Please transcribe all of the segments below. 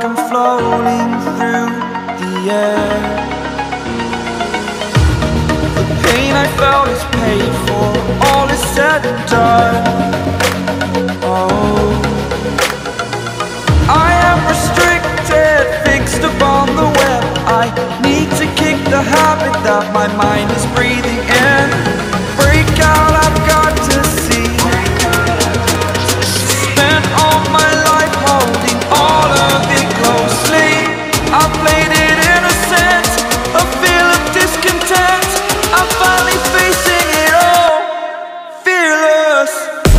I'm floating through the air. The pain I felt is paid for, all is said and done. Oh, I am restricted, fixed upon the web. I need to kick the habit that my mind is breathing in. Break out, I've got to see. Spent all my life holding all of it closely. I played it innocent, a feel of discontent. I'm finally facing it all, fearless.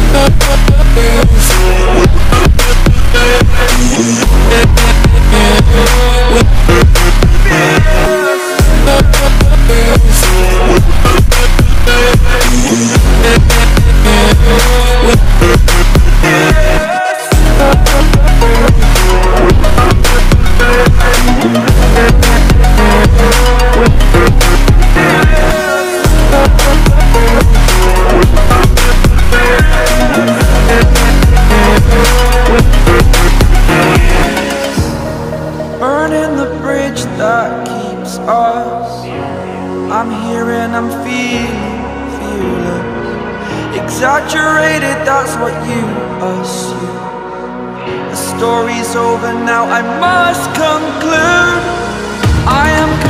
Burning the bridge that keeps us. I'm here and I'm feeling fearless. Exaggerated, that's what you assume. The story's over now, I must conclude. I am